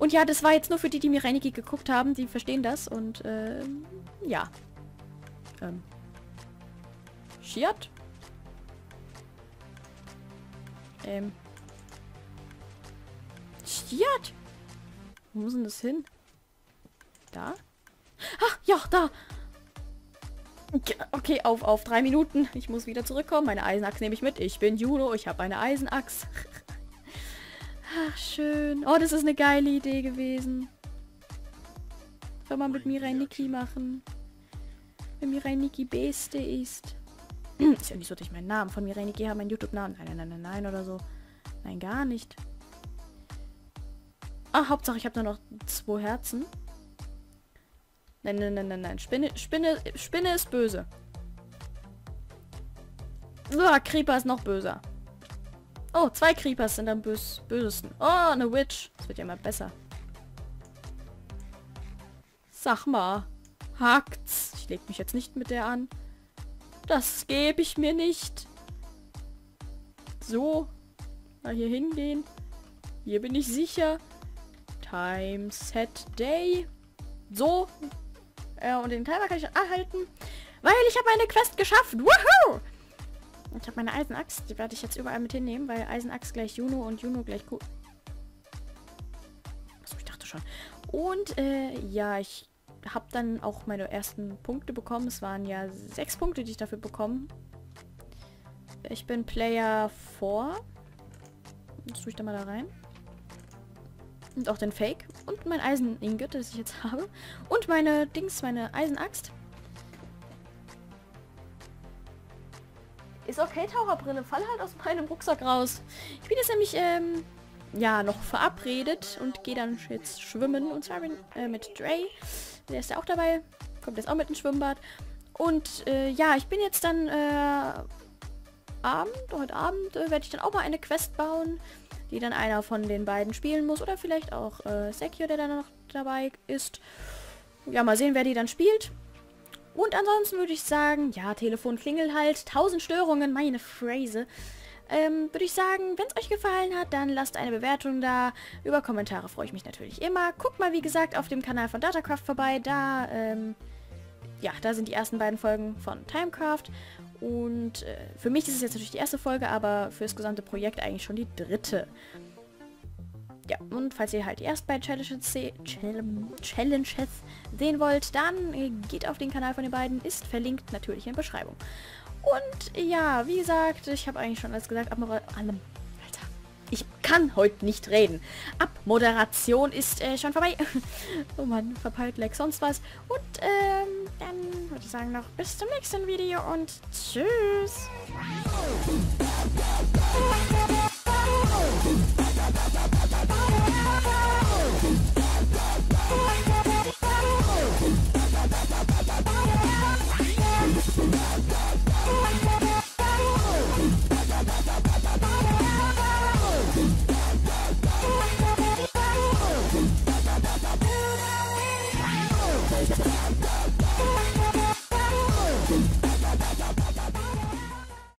Und ja, das war jetzt nur für die, die mir Reiniki geguckt haben. Die verstehen das. Und, ja. Shiat? Shiat? Wo muss denn das hin? Da? Ah, ja, da! Okay, auf 3 Minuten. Ich muss wieder zurückkommen. Meine Eisenachs nehme ich mit. Ich bin Juno. Ich habe eine Eisenachs. Ach, schön. Oh, das ist eine geile Idee gewesen. Soll man mit Mirai Nikki machen. Wenn Mirai Nikki Beste ist. Ist ja nicht so, dass ich meinen Namen von Mirai Nikki habe, meinen YouTube-Namen. Nein, nein, nein, nein, nein, oder so. Nein, gar nicht. Ah, Hauptsache, ich habe nur noch 2 Herzen. Nein, nein, nein, nein, nein. Spinne ist böse. Creeper ist noch böser. Oh, 2 Creepers sind am bösesten. Oh, eine Witch. Das wird ja immer besser. Sag mal. Hakt's. Ich leg mich jetzt nicht mit der an. Das gebe ich mir nicht. So. Mal hier hingehen. Hier bin ich sicher. Time, Set, Day. So. Und den Timer kann ich erhalten. Weil ich habe eine Quest geschafft. Woohoo! Ich habe meine Eisenaxt. Die werde ich jetzt überall mit hinnehmen, weil Eisenaxt gleich Juno und Juno gleich cool. Achso, ich dachte schon. Und, ja, ich habe dann auch meine ersten Punkte bekommen. Es waren ja 6 Punkte, die ich dafür bekommen. Ich bin Player 4. Das tue ich da mal da rein. Und auch den Fake. Und mein Eisen-Ingot, das ich jetzt habe. Und meine Eisenaxt. Ist okay, Taucherbrille. Fall halt aus meinem Rucksack raus. Ich bin jetzt nämlich, ja, noch verabredet und gehe dann jetzt schwimmen. Und zwar mit Dre. Der ist ja auch dabei. Kommt jetzt auch mit ins Schwimmbad. Und, ja, ich bin jetzt dann, heute Abend werde ich dann auch mal eine Quest bauen, die dann einer von den beiden spielen muss. Oder vielleicht auch Sekio, der dann noch dabei ist. Ja, mal sehen, wer die dann spielt. Und ansonsten würde ich sagen, ja, Telefon klingelt halt. 1000 Störungen, meine Phrase. Würde ich sagen, wenn es euch gefallen hat, dann lasst eine Bewertung da. Über Kommentare freue ich mich natürlich immer. Guckt mal, wie gesagt, auf dem Kanal von Datacraft vorbei. Da, ja, da sind die ersten beiden Folgen von Timecraft. Und für mich ist es jetzt natürlich die erste Folge, aber für das gesamte Projekt eigentlich schon die 3. Ja, und falls ihr halt die ersten beiden Challenges sehen wollt, dann geht auf den Kanal von den beiden, ist verlinkt natürlich in der Beschreibung. Und ja, wie gesagt, ich habe eigentlich schon alles gesagt, Alter, ich kann heute nicht reden. Abmoderation ist schon vorbei. Oh Mann, verpeilt Leck sonst was. Und dann würde ich sagen noch bis zum nächsten Video und tschüss.